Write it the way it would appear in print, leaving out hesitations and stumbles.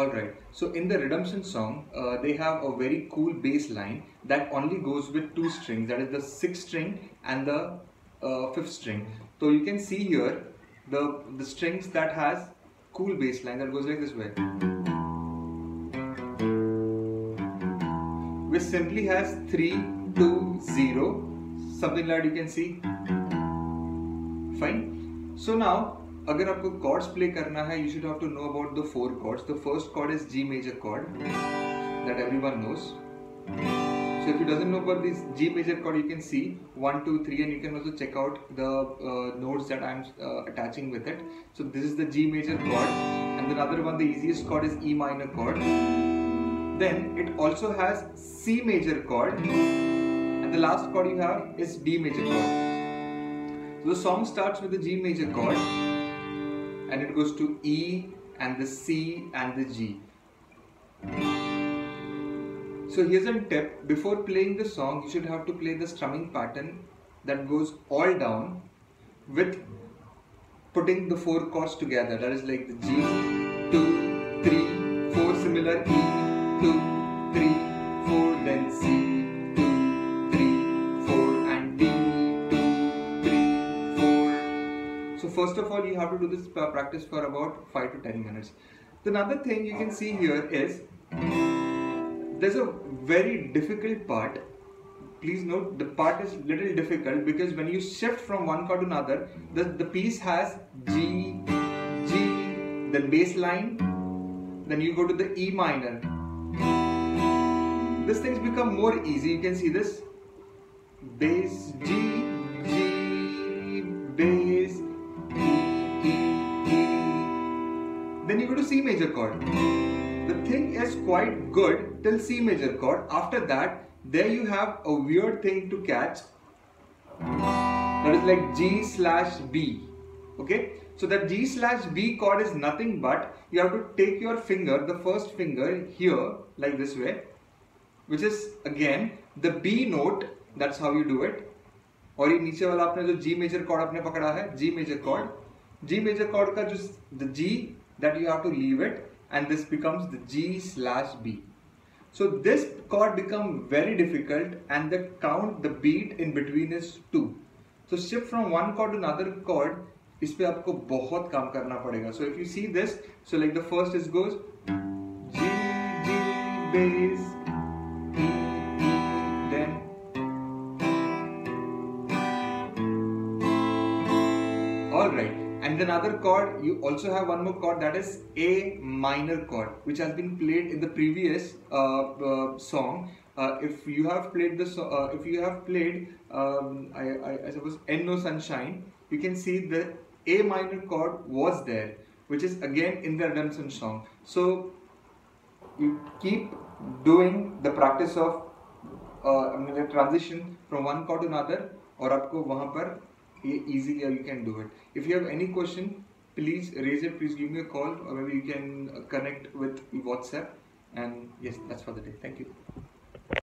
Alright, so in the Redemption song, they have a very cool bass line that only goes with two strings, that is the sixth string and the fifth string. So you can see here the strings that has cool bass line that goes like this way, which simply has 3, 2, 0, something like that you can see. Fine. So now, अगर आपको chords play करना है, you should have to know about the 4 chords. The first chord is G major chord that everyone knows. So if you doesn't know about this G major chord, you can see 1, 2, 3, and you can also check out the notes that I'm attaching with it. So this is the G major chord, and the other one, the easiest chord, is E minor chord. Then it also has C major chord, and the last chord you have is D major chord. So the song starts with the G major chord, and it goes to E and the C and the G. So here's a tip: before playing the song, you should have to play the strumming pattern that goes all down with putting the 4 chords together. That is like the G, 2, 3, 4, similar E, 2, 3, 4, then C, 2, 3, 4, and D, 2, 3, 4. So first of all, you have to do this practice for about 5 to 10 minutes. Another thing you can see here is there's a very difficult part. Please note, the part is little difficult because when you shift from one chord to another, the piece has G, G, then bass line, then you go to the E minor. These things become more easy. You can see this: bass, G, G, bass, E, E, E. Then you go to C major chord. The thing is quite good till C major chord. After that, there you have a weird thing to catch. That is like G/B. Okay? So that G/B chord is nothing but you have to take your finger, the first finger here, like this way, which is again the B note. That's how you do it. और ये नीचे वाला आपने जो G major chord आपने पकड़ा है, G major chord. G major chord का जो the G that you have to leave it, and this becomes the G/B. So this chord becomes very difficult, and the count, the beat in between is 2. So shift from one chord to another chord, इस पे आपको बहुत काम करना पड़ेगा. So if you see this, so like the first is goes G, G, bass, E, E, then alright. And another chord, you also have one more chord, that is A minor chord, which has been played in the previous song. If you have played this, I suppose Ain't No Sunshine, you can see the A minor chord was there, which is again in the Redemption song. So you keep doing the practice of the transition from one chord to another, और आपको वहाँ पर easily you can do it. If you have any question, please raise it. Please give me a call, or maybe you can connect with WhatsApp. And yes, that's for the day. Thank you.